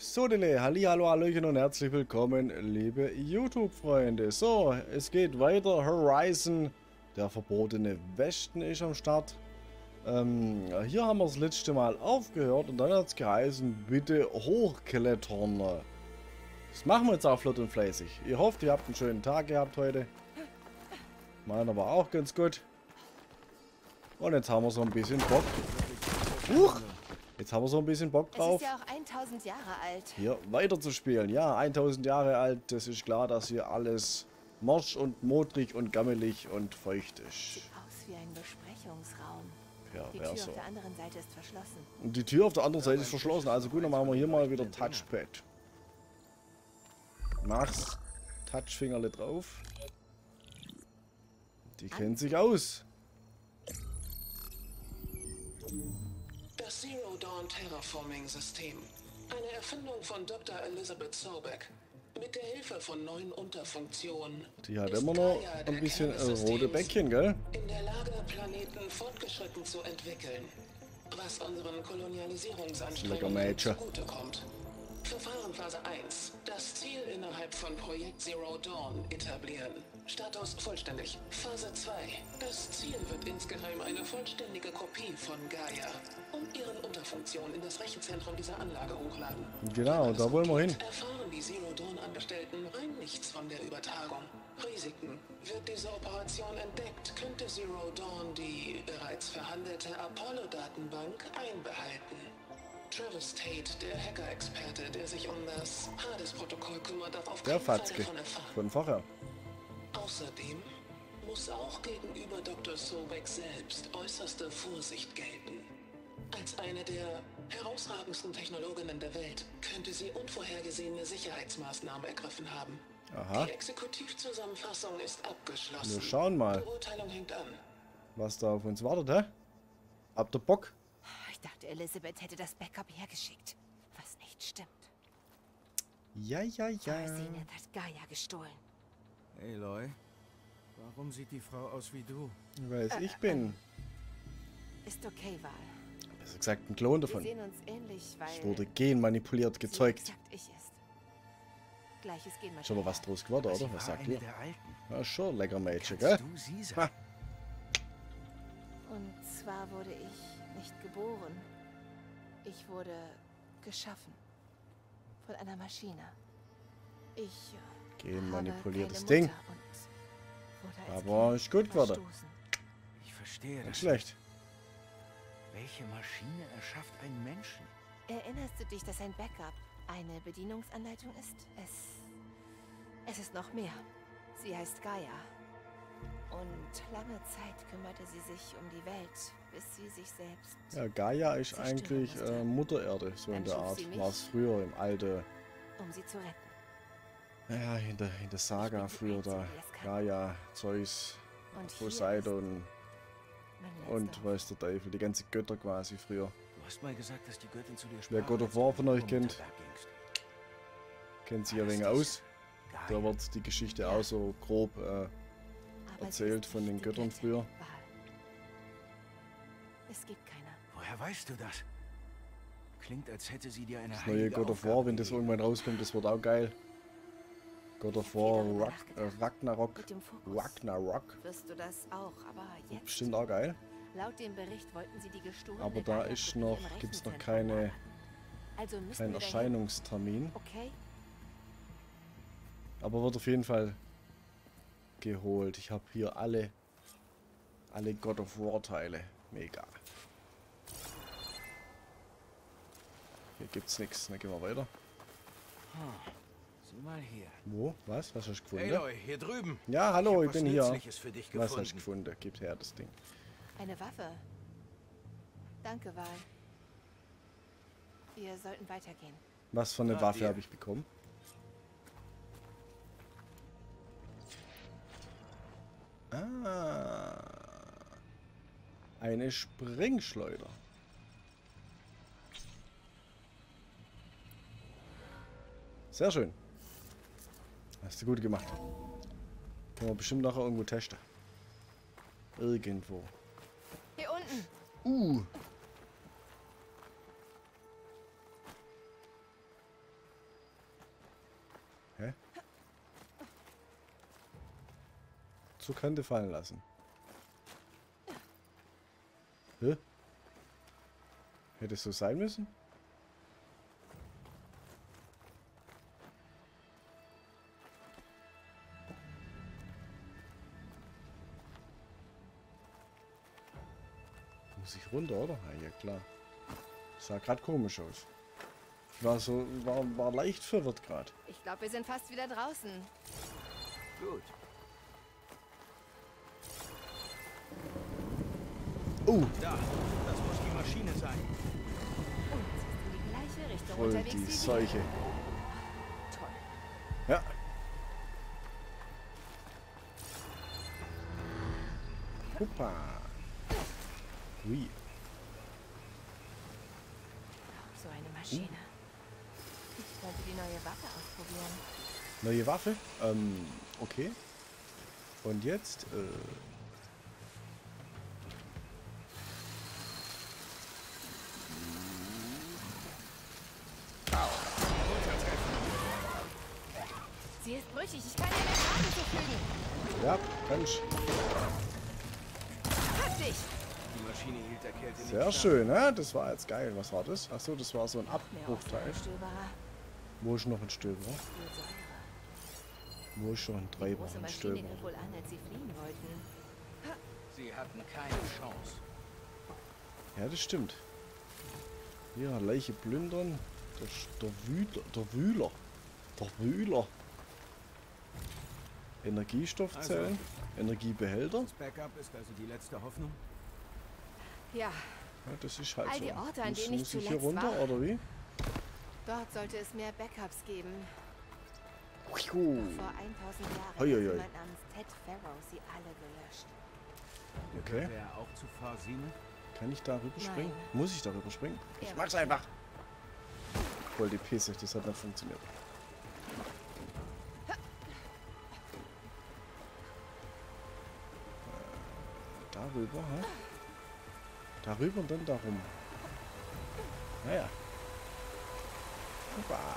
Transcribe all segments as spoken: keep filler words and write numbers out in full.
So, Dele, hallihallo, hallöchen und herzlich willkommen, liebe YouTube-Freunde. So, es geht weiter. Horizon, der verbotene Westen ist am Start. Ähm, hier haben wir das letzte Mal aufgehört und dann hat es geheißen, bitte hochklettern. Das machen wir jetzt auch flott und fleißig. Ihr hofft, ihr habt einen schönen Tag gehabt heute. Meiner war auch ganz gut. Und jetzt haben wir so ein bisschen Bock. Huch! Jetzt haben wir so ein bisschen Bock drauf. Es ist ja auch tausend Jahre alt. Hier weiter zu spielen. Ja, tausend Jahre alt. Das ist klar, dass hier alles morsch und modrig und gammelig und feucht ist. Sieht aus wie ein Besprechungsraum. Ja, Die wäre Tür so. auf der anderen Seite ist verschlossen. Und die Tür auf der anderen Seite ist verschlossen. Also gut, dann machen wir hier mal wieder Touchpad. Mach's. Touchfingerle drauf. Die kennt sich aus. Das Zero Dawn Terraforming System. Eine Erfindung von Doktor Elizabeth Sobeck. Mit der Hilfe von neuen Unterfunktionen. Die hat ist immer noch Gaia, ein der bisschen Kern des äh, rote Systems, Bäckchen, gell? in der Lage, Planeten fortgeschritten zu entwickeln. Was unseren Kolonialisierungsanstrengungen Mädchen. zugutekommt. Verfahrenphase eins. Das Ziel innerhalb von Projekt Zero Dawn etablieren. Status vollständig. Phase zwei. Das Ziel wird insgeheim eine vollständige Kopie von Gaia und ihren Unterfunktionen in das Rechenzentrum dieser Anlage hochladen. Genau, da wollen wir hin. Erfahren die Zero Dawn Angestellten rein nichts von der Übertragung. Risiken. Wird diese Operation entdeckt, könnte Zero Dawn die bereits verhandelte Apollo-Datenbank einbehalten. Travis Tate, der Hacker-Experte, der sich um das Hades-Protokoll kümmert, darf auf Der keinen Fall Fatzke. davon erfahren. Von vorher. Außerdem muss auch gegenüber Doktor Sobeck selbst äußerste Vorsicht gelten. Als eine der herausragendsten Technologinnen der Welt könnte sie unvorhergesehene Sicherheitsmaßnahmen ergriffen haben. Aha. Die Exekutivzusammenfassung ist abgeschlossen. Wir schauen mal, Beurteilung hängt an. was da auf uns wartet, hä? Habt ihr Bock? Ich dachte, Elizabeth hätte das Backup hergeschickt. Was nicht stimmt. Ja, ja, ja. Rosine hat Gaia gestohlen. Hey, Loy. Warum sieht die Frau aus wie du? Weil es ich bin. Ist okay, Val. Besser gesagt, ein Klon Wir davon. sehen uns ähnlich, weil Es wurde genmanipuliert, sie gezeugt. exakt ich ist. Gleiches Genmaterial. Ist aber was draus geworden, Sie oder? Was war sagt eine ihr? der Alten. Ja, schon, lecker Mädchen, Kannst gell? du sie Ha. sein? Und zwar wurde ich nicht geboren. Ich wurde geschaffen. Von einer Maschine. Ich äh, Genmanipuliertes habe keine Ding. Mutter und wurde als Aber Kind ist gut geworden. verstoßen. Ich verstehe Nicht das. schlecht. Welche Maschine erschafft einen Menschen? Erinnerst du dich, dass ein Backup eine Bedienungsanleitung ist? Es... Es ist noch mehr. Sie heißt Gaia. Und lange Zeit kümmerte sie sich um die Welt, bis sie sich selbst... Ja, Gaia ist Zerstören eigentlich musste. äh, Mutter Erde, so in Dann der schuf Art. sie mich. War es früher im alte, um sie zu retten. ja, in der, in der Saga Ich bin die früher da. Einzige, die es kann. Gaia, Zeus, Und hier Poseidon mein letzter und weiß der Teufel, die ganze Götter quasi früher. Du hast mal gesagt, dass die Göttin zu dir sprach. Wer God of als War du von in euch den kennt, Mutterberg gingst. kennt sich ja War ein das wenig aus. Gaia? Da wird die Geschichte Ja. auch so grob äh, Aber sie erzählt ist von den nicht die Göttern Göttin, früher. Val. Es gibt keine. Woher weißt du das? Klingt, als hätte sie dir eine Das neue heilige God of War, Aufgabe wenn das gegeben. irgendwann rauskommt, das wird auch geil. God of Ich hab viel War darüber Rack, äh, nachgedacht. Ragnarok. Mit dem Fokus. Ragnarok. Wirst du das auch, aber jetzt... Bestimmt auch geil. Laut dem Bericht wollten sie die gestohlene Aber da Gaia-Kopie ist noch, im gibt's noch Rechenzentrum keine, lagern. Also müssen keinen wir dahin. Erscheinungstermin. Okay? Aber wird auf jeden Fall geholt. Ich habe hier alle, alle God of War Teile. Mega. Hier gibt's nichts. Dann gehen wir weiter. Sieh mal hier. Wo? Was? Was hast du gefunden? Hey, Loy, hier drüben. Ja, hallo, ich, hab was bin hier. Nützliches für dich Was gefunden. hast du gefunden? Gib her das Ding. Eine Waffe. Danke, Val. Wir sollten weitergehen. Was für eine Ah, Waffe hier. habe ich bekommen? Ah. Eine Springschleuder. Sehr schön. Hast du gut gemacht. Können wir bestimmt nachher irgendwo testen. Irgendwo. Hier unten. Uh. Hä? Zur Kante fallen lassen. Hä? Hätte es so sein müssen? Muss ich runter, oder? Ja, ja klar. Sah gerade komisch aus. Ich war so, war, war leicht verwirrt gerade. Ich glaube, wir sind fast wieder draußen. Gut. Oh, Da, das muss die Maschine sein. Und sie ist in die gleiche Richtung voll unterwegs die wie wir. Seuche. Toll. Ja. Huppa. Ui. So eine Maschine. Ich könnte die neue Waffe ausprobieren. Neue Waffe? Ähm, okay. Und jetzt, äh... Sie ist brüchig. Ich kann ihr mehr Schaden zufügen. ja, kannst. Hab dich. Die Maschine hielt der Kälte nicht Sehr stand. schön, ne? Das war jetzt geil. Was war das? Achso, das war so ein Mehr Abbruchteil. Ausdrucksstöberer. Wo ist noch ein Stöber? Viel Säure. Wo ist noch ein Die Treiber? große Ein Maschine Stöber. griff wohl an, als sie fliehen wollten. Sie hatten keine Chance. Ja, das stimmt. Ja, Leiche plündern. Der, Sch- der Wühler. Der Wühler. Der Wühler. Energiestoffzellen. Energiebehälter. Das Backup ist also die letzte Hoffnung. Ja, Ja, das ist halt All so. die Orte, an muss, denen ich muss ich hier zuletzt runter, war. oder wie? dort sollte es mehr Backups geben. Puh. Vor tausend Jahren hat Hoi, hoi, hoi. jemand namens Ted Farrow sie alle gelöscht. Okay. Gehörte er auch zu Farsine? Kann ich da rüberspringen? Nein. Muss ich da rüberspringen? Ich Er mag's war einfach. Voll die Pisse, das hat nicht funktioniert. Äh, darüber, hä? Darüber und dann darum. Naja. Hoppa.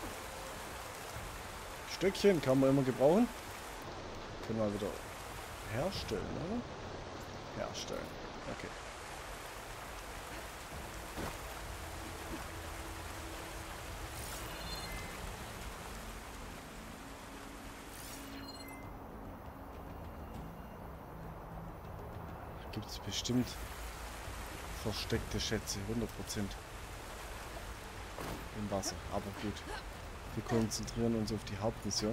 Stöckchen kann man immer gebrauchen. Können wir wieder herstellen, oder? Herstellen. Okay. Gibt es bestimmt versteckte Schätze, hundert Prozent im Wasser. Aber gut, wir konzentrieren uns auf die Hauptmission.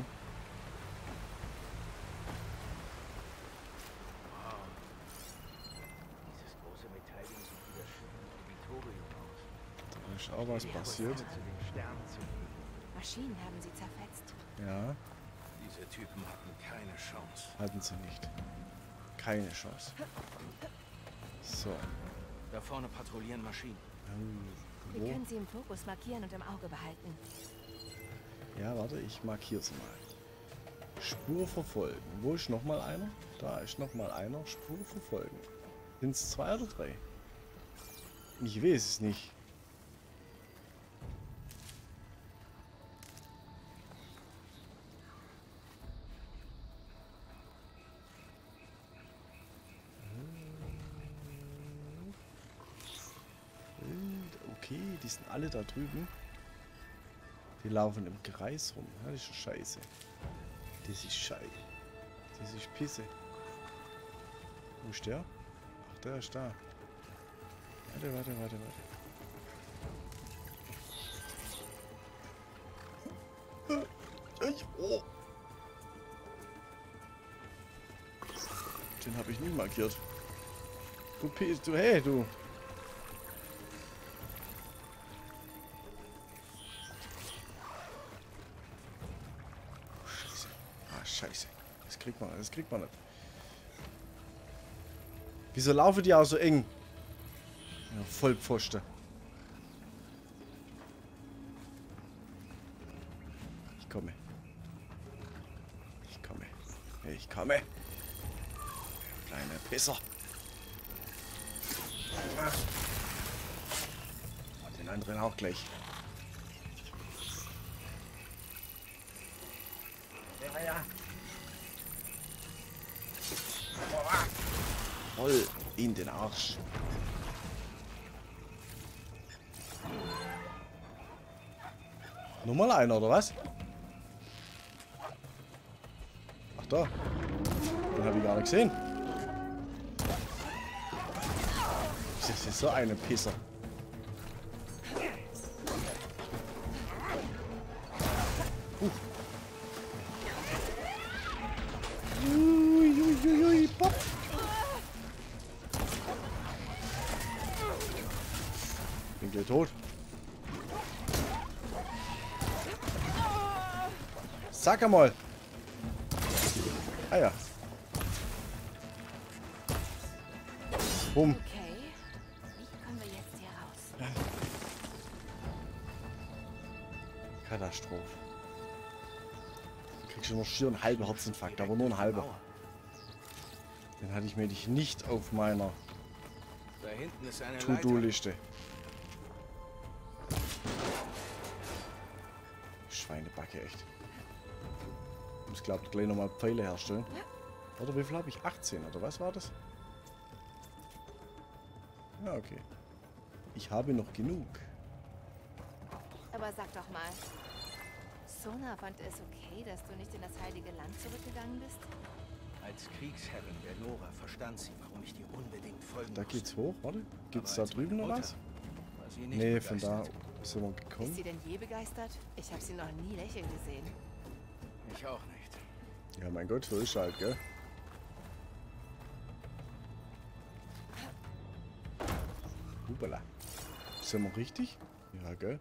Dieses große Metallding sieht wieder schön Auditorium aus. Da ist auch was passiert. Zu den Sternen zu fliegen. Maschinen haben sie zerfetzt. Ja, Diese Typen hatten keine Chance. hatten sie nicht. Keine Chance. So. Da vorne patrouillieren Maschinen. Wir Wo? können sie im Fokus markieren und im Auge behalten. Ja, warte, ich markiere es mal. Spur verfolgen. Wo ist noch mal einer? Da ist noch mal einer. Spur verfolgen. Sind es zwei oder drei? Ich weiß es nicht. Okay, die sind alle da drüben. Die laufen im Kreis rum. Ja, das ist scheiße. Das ist scheiße. Das ist Pisse. Wo ist der? Ach, der ist da. Warte, warte, warte, warte. Ich, oh. Den habe ich nie markiert. Du Pisse, du, hey, du. Scheiße. Ah, scheiße. Das kriegt man, das kriegt man nicht. Wieso laufen die auch so eng? Ja, Vollpfosten. Ich komme. Ich komme. Ich komme. Kleine Pisser. Und den anderen auch gleich. Voll in den Arsch. Nochmal einer, oder was? Ach da. Den habe ich gar nicht gesehen. Das ist so eine Pisser. Uh. Ui, ui, ui, ui, pop. Bin gleich tot. Sag einmal. Ah ja. Bumm. Okay. Wie kommen wir jetzt hier raus? Katastrophe. Du kriegst schon noch schier einen halben Herzinfarkt, aber nur einen halben. Den hatte ich mir nicht auf meiner Da hinten ist eine To-Do-Liste. Schweinebacke, echt. Ich muss, glaube ich, gleich nochmal Pfeile herstellen. Oder wie viel habe ich? achtzehn, oder was war das? Ja, okay. Ich habe noch genug. Aber sag doch mal, Sona fand es okay, dass du nicht in das Heilige Land zurückgegangen bist? Als Kriegsherrin der Nora verstand sie, warum ich dir unbedingt folgen Da musste. geht's hoch, warte. Gibt's Aber da als drüben noch Mutter was? war sie nicht Nee, von da begeistert. sind wir Ist gekommen. sie denn je begeistert? Ich habe sie noch nie lächeln gesehen. Ich auch nicht. Ja, mein Gott, so ist halt, gell? Hupala. Sind wir richtig? Ja, gell?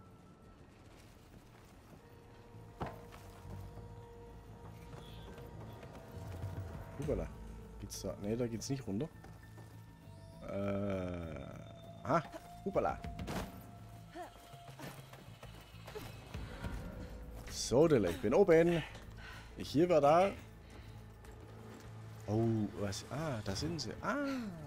Hupala. Geht's da? Ne, da geht's nicht runter. Äh. Ah, hupala. So, Dele, ich bin oben. Ich hier war da. Oh, was? Ah, da sind sie. Ah.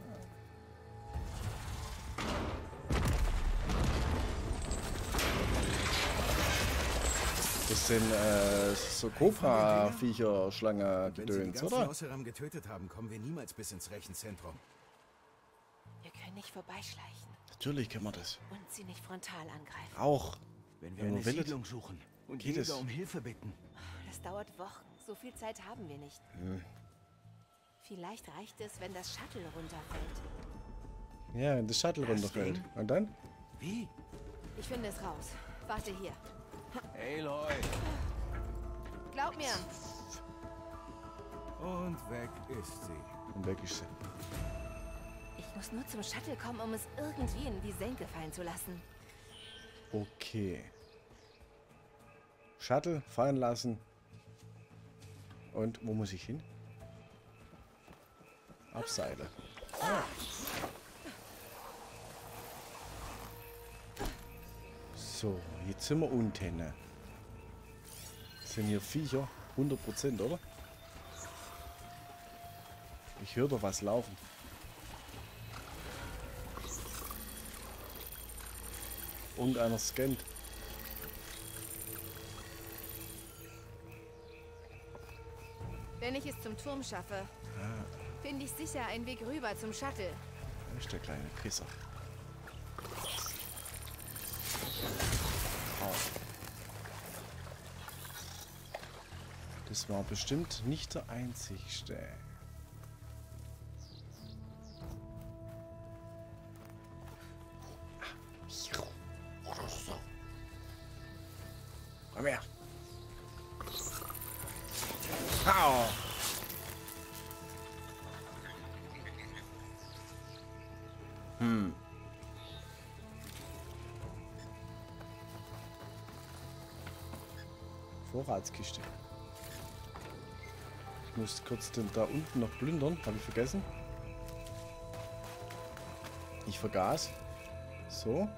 Das sind äh, so Cobra-Viecher, Schlange, Wenn sie die Gedöns, ganzen oder? Osseram getötet haben, kommen wir niemals bis ins Rechenzentrum. Wir können nicht vorbeischleichen Natürlich können wir das. und sie nicht frontal angreifen. Auch. Wenn wir Wenn eine man will, Siedlung suchen und geht jeder es. um Hilfe bitten. Das dauert Wochen. So viel Zeit haben wir nicht. Hm. Vielleicht reicht es, wenn das Shuttle runterfällt. Ja, wenn das Shuttle Das runterfällt. Ding? Und dann? Wie? Ich finde es raus. Warte hier. Aloy! Glaub mir. Und weg ist sie. Und weg ist sie. Ich muss nur zum Shuttle kommen, um es irgendwie in die Senke fallen zu lassen. Okay. Shuttle fallen lassen. Und wo muss ich hin? Abseile. Ah. So, jetzt sind wir unten. Sind hier Viecher? hundert Prozent, oder? Ich höre doch was laufen. Irgendeiner scannt. Wenn ich es zum Turm schaffe, finde ich sicher einen Weg rüber zum Shuttle. Da ist der kleine Pisser. Au. Das war bestimmt nicht der einzigste. Komm her. Au. Hm. Vorratskiste. Ich muss kurz den da unten noch plündern. Habe ich vergessen. Ich vergaß. So.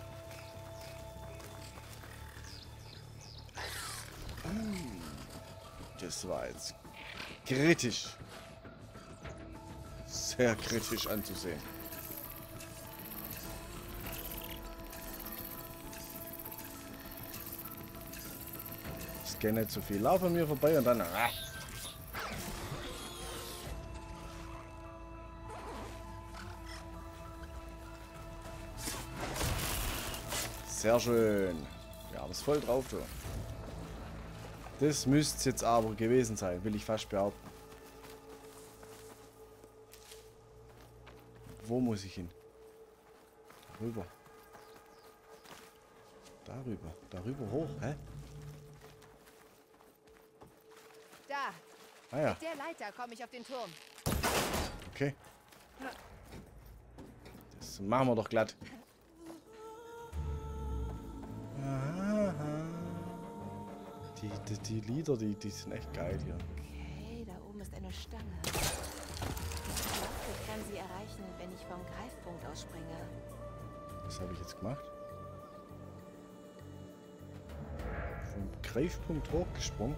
Das war jetzt kritisch. Sehr kritisch anzusehen. Ich kenne nicht so viel. Lauf an mir vorbei und dann... Ah. Sehr schön. Ja, aber ist voll drauf, du. Das müsste es jetzt aber gewesen sein, will ich fast behaupten. Wo muss ich hin? Darüber. Darüber. Darüber hoch, hä? Da. Ah ja, Mit der Leiter komme ich auf den Turm. okay. Das machen wir doch glatt. Aha. Die, die, die Lieder, die, die sind echt geil hier. Okay, da oben ist eine Stange. Ich kann sie erreichen, wenn ich vom Greifpunkt ausspringe. Was habe ich jetzt gemacht? Vom Greifpunkt hochgesprungen.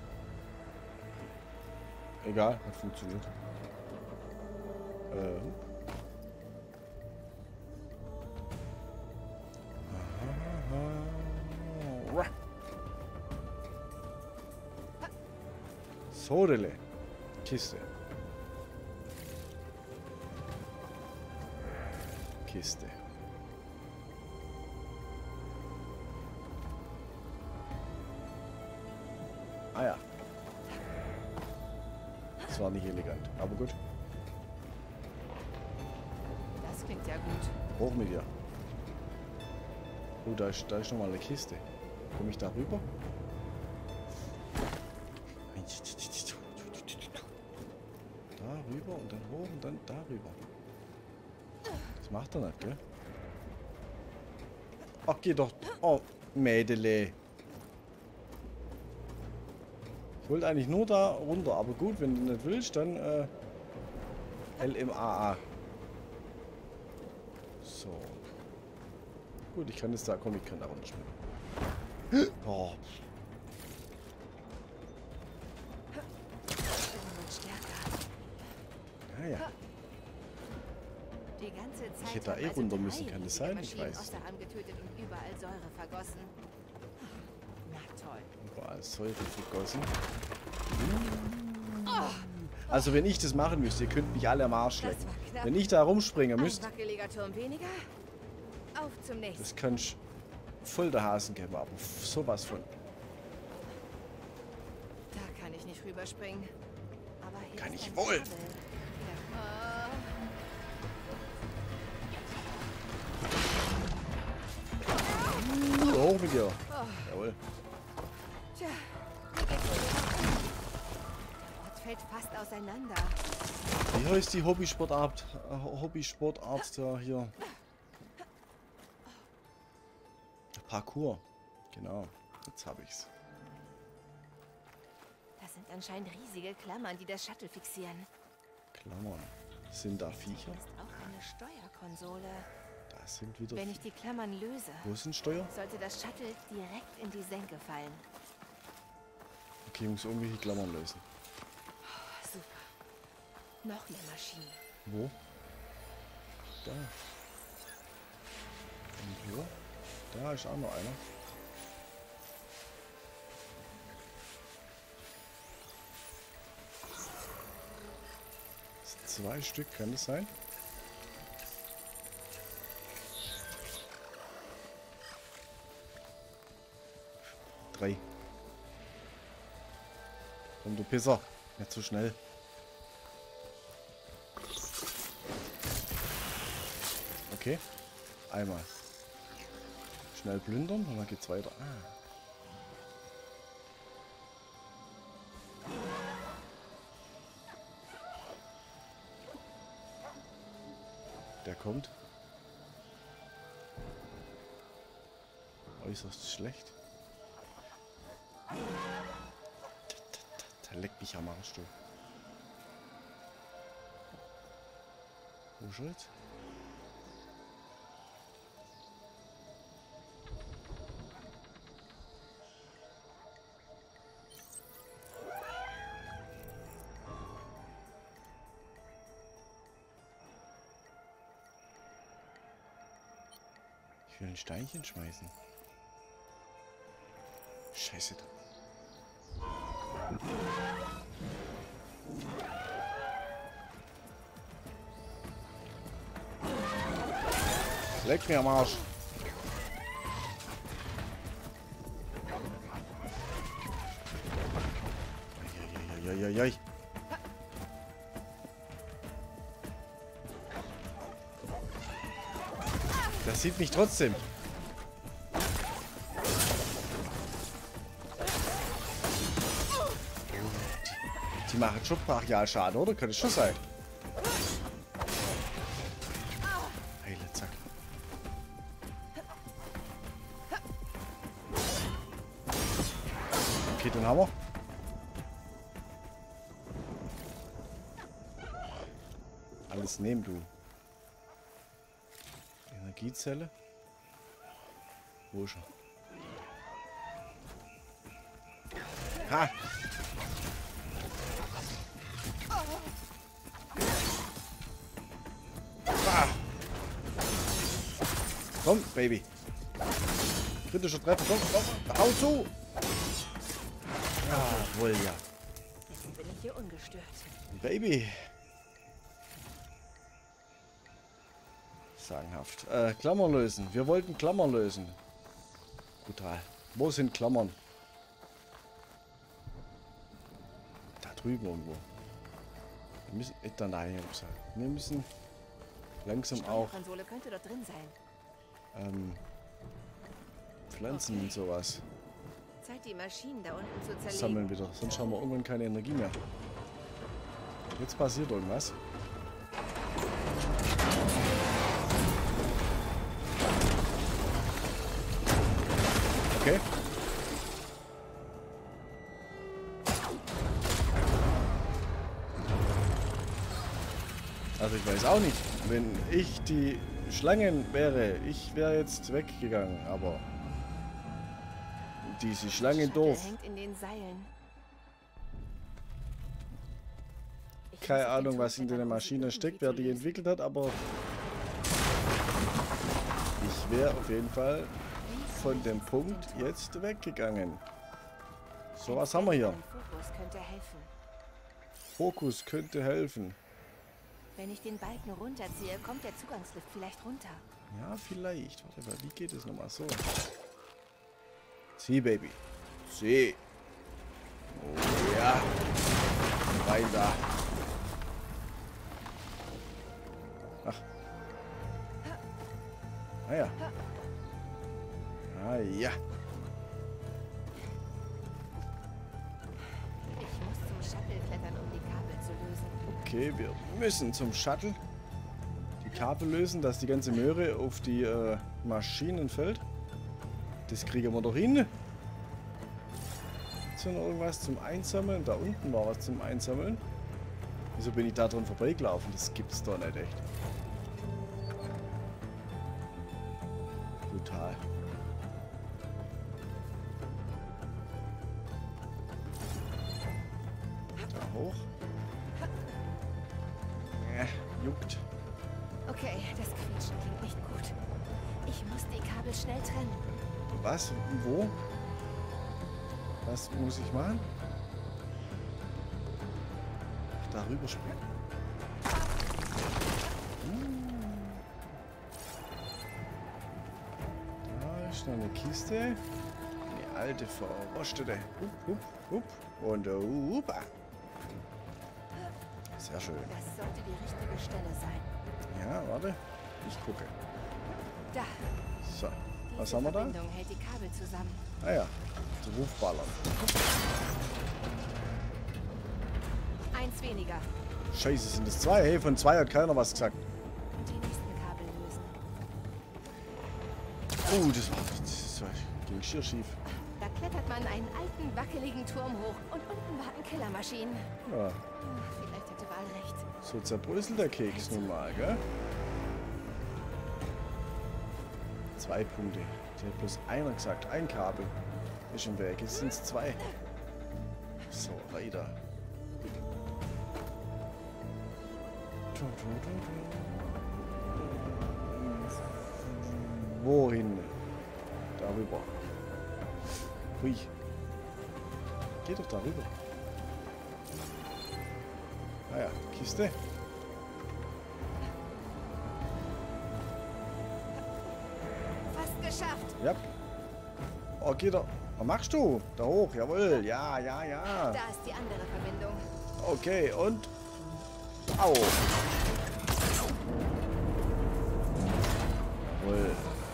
Egal, hat funktioniert. Ähm. Aha. Sodele. Kiste. Kiste. Ah ja. Das war nicht elegant, aber gut. Das klingt ja gut. Hoch mit dir. Oh, da ist, da ist nochmal eine Kiste. Komme ich da rüber? Da rüber und dann hoch und dann da rüber. Das macht er nicht, gell? Ach, geh doch. Oh, Mädele. Ich wollte eigentlich nur da runter, aber gut, wenn du nicht willst, dann äh, L M A A. So. Gut, ich kann jetzt da, komm, ich kann da runterspringen. Oh. Ah ja. Die ganze Zeit Ich hätte da eh haben also runter drei müssen, kann das sein? Ich Maschinen weiß es nicht. Osteran getötet und überall Säure vergossen. Na toll. Überall Säure vergossen. Also wenn ich das machen müsste, ihr könnt mich alle am Arsch lecken. Das war knapp. Wenn ich da rumspringen Ein müsste, wackeliger Turm weniger. Auf zum nächsten. das kann ich voll der Hasen geben, aber sowas von. Da kann ich nicht rüberspringen. Aber hier Kann ist ich ein wohl. Kabel. Ja. Uh, hoch mit dir. Jawohl. Tja, wie geht's wohl? Der Ort fällt fast auseinander. Wie heißt die Hobbysportart? Äh, Hobbysportart da hier? Parkour. Genau. Jetzt habe ich's. Das sind anscheinend riesige Klammern, die das Shuttle fixieren. Klammern. Sind da Viecher? Hier ist auch eine Steuerkonsole. Da sind wieder. Wenn ich die Klammern löse, Wo ist ein Steuer? sollte das Shuttle direkt in die Senke fallen. Okay, ich muss irgendwelche Klammern lösen. Super. Noch mehr Maschinen. Wo? Da. Und wo? Da ist auch noch einer. Das sind zwei Stück, kann das sein? Drei. Komm, du Pisser. Nicht so schnell. Okay. Einmal. Schnell plündern und dann geht's weiter. Ah. Der kommt. Äußerst schlecht. Der leckt mich am Arsch, du. Wuschelt. Ich will ein Steinchen schmeißen. Scheiße. Leck mir am Arsch. Eieieiei. Das sieht mich trotzdem. Die, die machen schon Brachialschaden, oder? Könnte schon sein. Heile, zack. Okay, den haben wir. Alles nehmen, du. Energiezelle. Wo ist er? Ha! Ah. Komm, Baby. Kritischer Treffer, komm, komm, hau zu! Ja, wohl ja. Deswegen bin ich hier ungestört. Baby. Sagenhaft. Äh, Klammern lösen. Wir wollten Klammern lösen. Brutal. Wo sind Klammern? Da drüben irgendwo. Wir müssen... Äh, da nein, wir müssen langsam auch... Die Konsole könnte dort drin sein. Ähm... Pflanzen und sowas Zeit, die Maschinen da unten zu zerlegen. sammeln wieder. Sonst haben wir irgendwann keine Energie mehr. Jetzt passiert irgendwas. Okay. Also ich weiß auch nicht, wenn ich die Schlangen wäre, ich wäre jetzt weggegangen, aber diese Schlangen doof. Hängt in den Seilen. Ich Keine muss auf den Ahnung, was in Tonfilter der gucken, Maschine irgendwie steckt, zu wer die lösen. entwickelt hat, aber ich wäre auf jeden Fall von dem Punkt jetzt weggegangen. So, was haben wir hier? Ein Fokus könnte helfen. Fokus könnte helfen. Wenn ich den Balken runterziehe, kommt der Zugangslift vielleicht runter. Ja, vielleicht. Warte mal, wie geht es nochmal so? Zieh, Baby. Zieh. Oh ja. Rein da. Ach. Ah ja. Ah ja. Ich muss zum Shuttle klettern, um die Kabel zu lösen. Okay, wir müssen zum Shuttle die Kabel lösen, dass die ganze Möhre auf die äh, Maschinen fällt. Das kriegen wir doch hin. Ist hier noch irgendwas zum Einsammeln? Da unten war was zum Einsammeln. Wieso bin ich da dran vorbeigelaufen? Das gibt's doch nicht echt. Brutal. Da hoch. Ja, juckt. Okay, das Quietschen klingt nicht gut. Ich muss die Kabel schnell trennen. Was? Wo? Was muss ich machen? Ach, darüber springen. Da ist noch eine Kiste. Eine alte verrostete. Hup, hup, hup. Und hupa. Sehr schön. Das sollte die richtige Stelle sein. Ja, warte. Ich gucke. Da. So. Was Diese haben wir da? Verbindung hält die Kabel zusammen. Ah ja. Die Rufballern. Eins weniger. Scheiße, sind das zwei? Hey, von zwei hat keiner was gesagt. Und die nächsten Kabel lösen. Oh, das war, das war ging schier schief. Da klettert man einen alten, wackeligen Turm hoch und unten warten Killermaschinen. Ja, Ach, vielleicht hätte Val recht. so zerbröselt der Keks nun mal, gell? Zwei Punkte. Der hat bloß einer gesagt. Ein Kabel ist im Weg. Jetzt sind es zwei. So, weiter. Wohin? Darüber. Hui. Geh doch darüber. Ah ja, Kiste. Fast geschafft. Ja. Oh, geh doch. Was machst du? Da hoch, jawohl. Ja, ja, ja. Da ist die andere Verbindung. Okay, und... Au. Jawohl.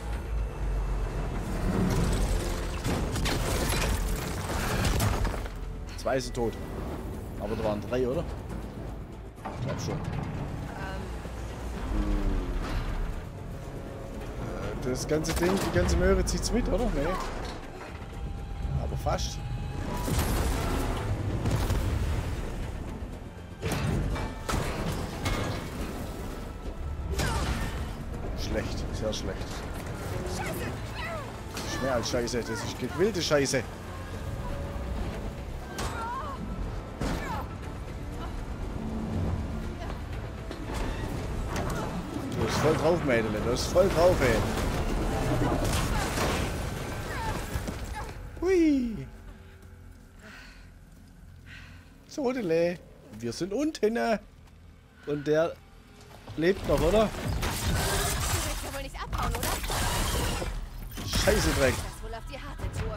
Zwei sind tot. Aber da waren drei, oder? Ich glaub schon. Äh, Das ganze Ding, die ganze Möhre zieht's mit, oder? Nee. Aber fast. Schlecht, sehr schlecht. Das ist mehr als Scheiße, das ist gewillte Scheiße. Du bist voll drauf, Mädel, du bist voll drauf, ey. Hui. So, Dele. Wir sind unten. Und der lebt noch, oder? Wohl nicht abhauen, oder? Scheiße Dreck. Das wohl auf die harte Tour.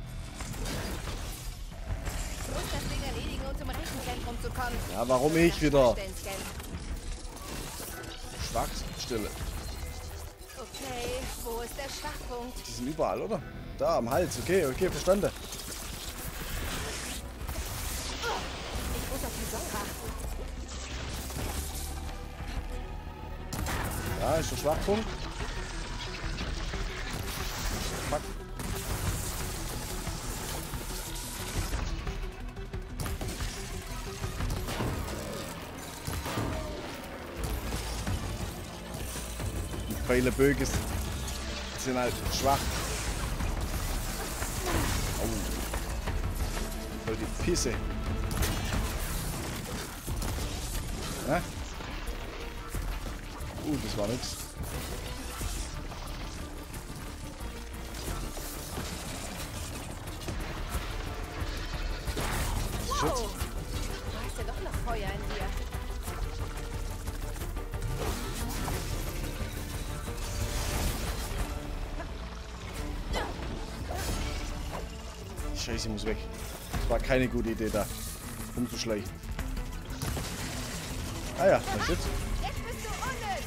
Ich muss das Ding erledigen, um zum Rechenzentrum zu kommen. Ja, warum ich wieder? Stellen scannen. Schwachstelle. Okay, wo ist der Schwachpunkt? Die sind überall, oder? Da, am Hals. Okay, okay, verstanden. Ich muss auf die Säure achten. Ja, ist der Schwachpunkt. Fuck. Die Pfeile Bögen sind halt schwach. Oh. Voll die Pisse. Ja? Uh, das war nix. Wow! Du hast ja doch noch Feuer in dir. Scheiße, muss weg. Das war keine gute Idee da, umzuschleichen. Ah ja, was jetzt? Jetzt bist du unnütz!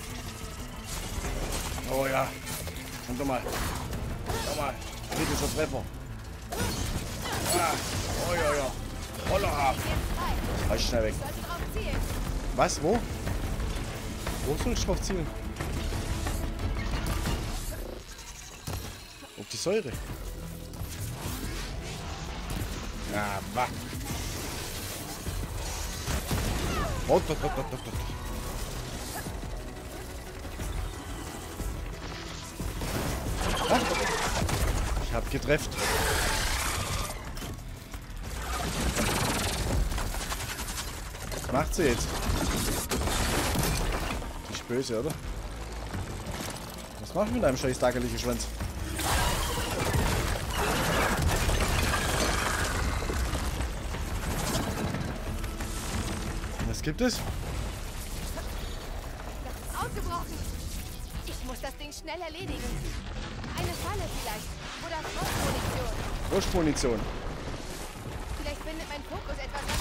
Oh ja. Und nochmal. Nochmal. Kritischer Treffer. Ah. Oh ja, ja. Roller ab. Jetzt frei. Halt schnell weg. Sollst drauf zielen. Was? Wo? Wo soll ich drauf zielen? Auf die Säure. Na, wa. Oh, dort, dort, dort, dort, dort. Ah. Ich hab getrefft. Was macht sie jetzt? Die ist böse, oder? Was machst du mit deinem scheiß daggerlichen Schwanz? Was gibt es? Das ist ausgebrochen. Ich muss das Ding schnell erledigen. Eine Falle vielleicht. Oder Frostmunition. Frostmunition. Vielleicht findet mein Fokus etwas, was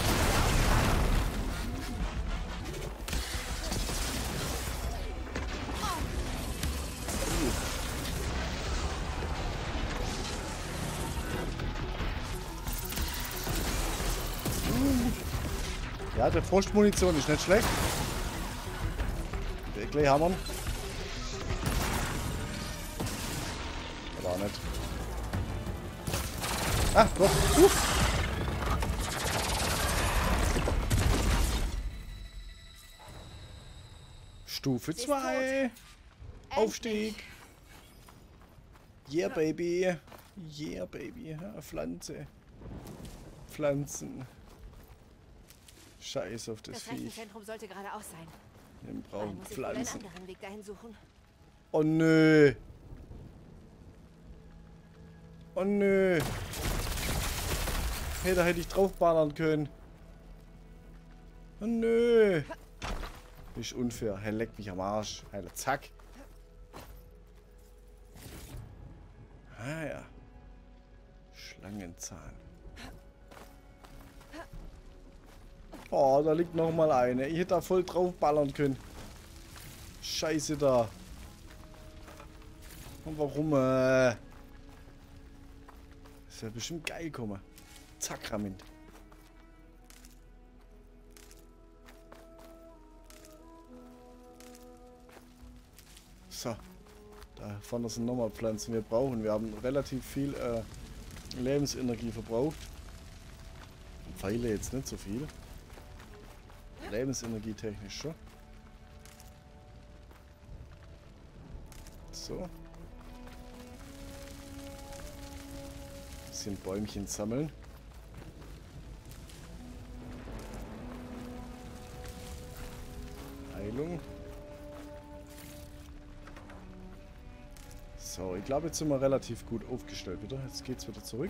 Ja, der Frostmunition ist nicht schlecht. Der gleich hammern. Aber auch nicht. Ah, doch. Uh. Stufe zwei. Aufstieg. Yeah, baby. Yeah, baby. Ja, Pflanze. Pflanzen. Scheiß auf das, Das Viech. Rechenzentrum sollte geradeaus sein. Wir Dann brauchen muss ich wohl einen Pflanzen. anderen Weg dahin suchen. Oh nö. Oh nö. Hey, da hätte ich draufballern können. Oh nö. Ist unfair. Hey, leck mich am Arsch. Hey, zack. Ah ja. Schlangenzahn. Oh, da liegt noch mal eine. Ich hätte da voll drauf ballern können. Scheiße da. Und warum? Äh das wäre bestimmt geil kommen. Zakrament. So. Da vorne sind nochmal Pflanzen. Wir brauchen. Wir haben relativ viel äh, Lebensenergie verbraucht. Pfeile jetzt nicht so viel. Lebensenergie technisch schon. So. Bisschen Bäumchen sammeln. Heilung. So, ich glaube, jetzt sind wir relativ gut aufgestellt wieder. Jetzt geht's wieder zurück.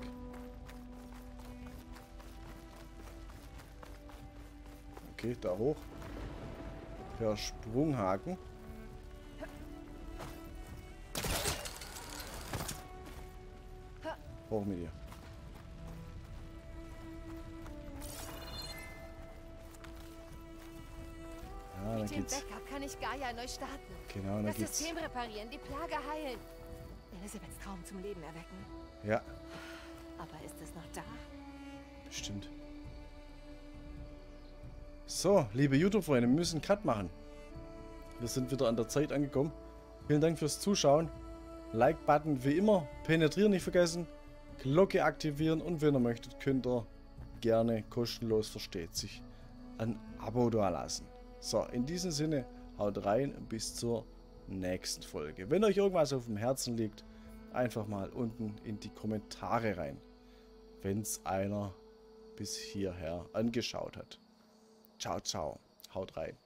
Okay, da hoch. Per Sprunghaken. Hoch mit dir. Ja, dann Mit dem geht's. Backup kann ich Gaia neu starten. Genau, dann Das geht's. System reparieren, die Plage heilen. Elizabeths Traum zum Leben erwecken. Ja, Aber ist es noch da? bestimmt. So, liebe YouTube-Freunde, wir müssen einen Cut machen. Wir sind wieder an der Zeit angekommen. Vielen Dank fürs Zuschauen. Like-Button wie immer. Penetrieren nicht vergessen. Glocke aktivieren. Und wenn ihr möchtet, könnt ihr gerne kostenlos, versteht sich, ein Abo da lassen. So, in diesem Sinne, haut rein. Bis zur nächsten Folge. Wenn euch irgendwas auf dem Herzen liegt, einfach mal unten in die Kommentare rein. Wenn es einer bis hierher angeschaut hat. Ciao, ciao. Haut rein.